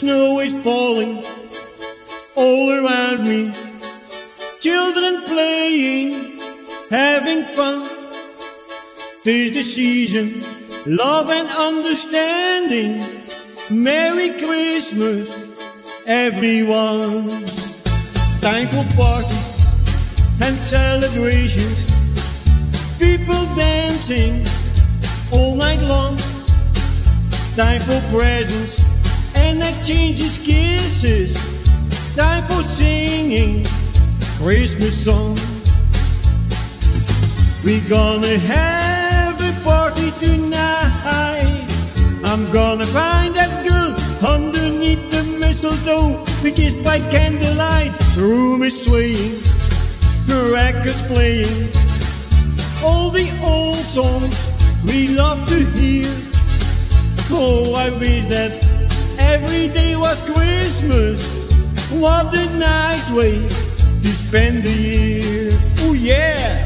Snow is falling all around me. Children playing, having fun. 'Tis the season, love and understanding. Merry Christmas, everyone. Time for parties and celebrations. People dancing all night long. Time for presents and exchanges kisses. Time for singing Christmas songs. We're gonna have a party tonight. I'm gonna find that girl underneath the mistletoe. We kiss by candlelight. The room is swaying, the records playing, all the old songs we love to hear. Oh, I wish that every day was Christmas. What a nice way to spend the year. Oh yeah!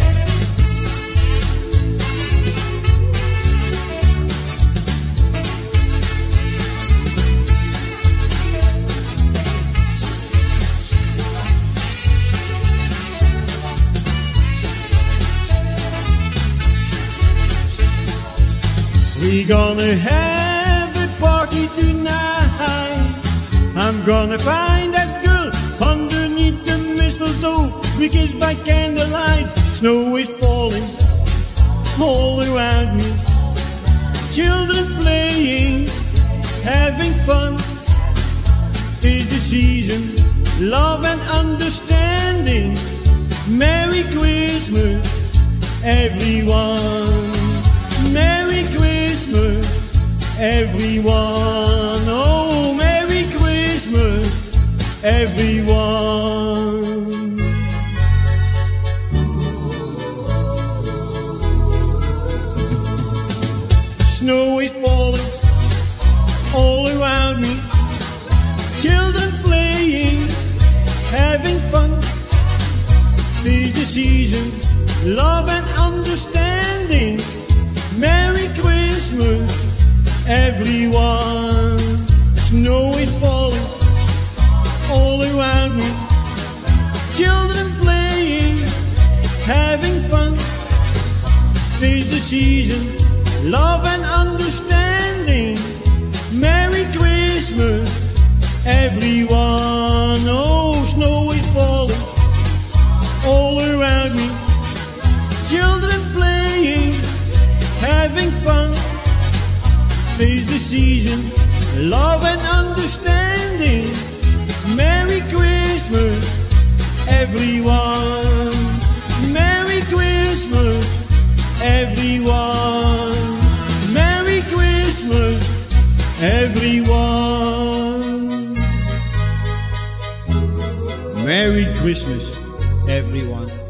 We're gonna have a party tonight. I'm gonna find that girl underneath the mistletoe. We kiss by candlelight. Snow is falling all around me. Children playing, having fun. 'Tis the season, love and understanding. Merry Christmas, everyone. Merry Christmas, everyone. Oh, Merry Christmas, everyone. Snow is falling all around me. Children playing, having fun. 'Tis the season, love and understanding. Merry Christmas, everyone. Snow is falling all around me. Children playing, having fun. 'Tis the season, love and understanding. Merry Christmas, everyone. Oh, snow is falling all around me. Children playing, having fun. 'Tis the season, love and understanding. Merry Christmas, everyone. Merry Christmas, everyone. Merry Christmas, everyone. Merry Christmas, everyone.